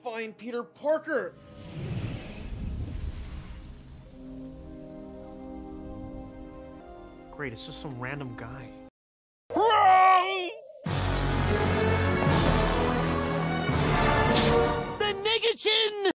find Peter Parker. Great, it's just some random guy. Wrong! The Nega-Chin!